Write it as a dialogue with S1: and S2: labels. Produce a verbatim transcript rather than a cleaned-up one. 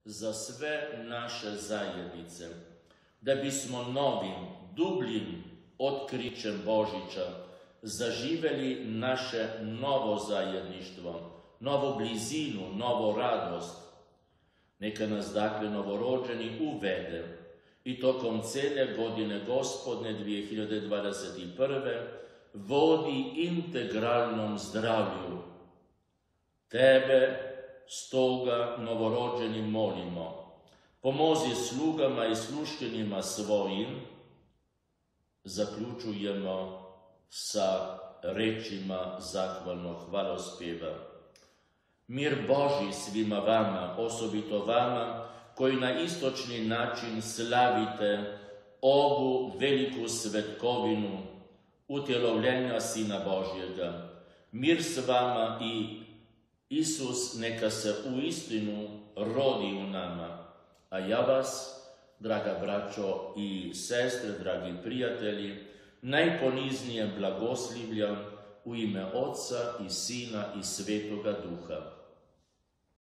S1: za sve naše zajednice, da bismo novim, dubljim otkrićem Božića zaživeli naše novo zajedništvo, novu blizinu, novu radost. Neka nas dakle novorođeni uvede i tokom cijele godine Gospodne dvije hiljade dvadeset prve vodi integralnom zdravlju. Tebe stoga novorođeni molimo, pomozi slugama i sluškinjima svojim. Zaključujemo sa rečima zahvalnog hvalospjeva. Mir Božji svima vama, osobito vama, koji na istočni način slavite ovu veliku svetkovinu utjelovljenja Sina Božjega. Mir s vama i Isus neka se uistinu rodi u nama. A ja vas, draga braćo i sestre, dragi prijatelji, najponiznije blagoslivljam u ime Otca i Sina i Svetoga Duha.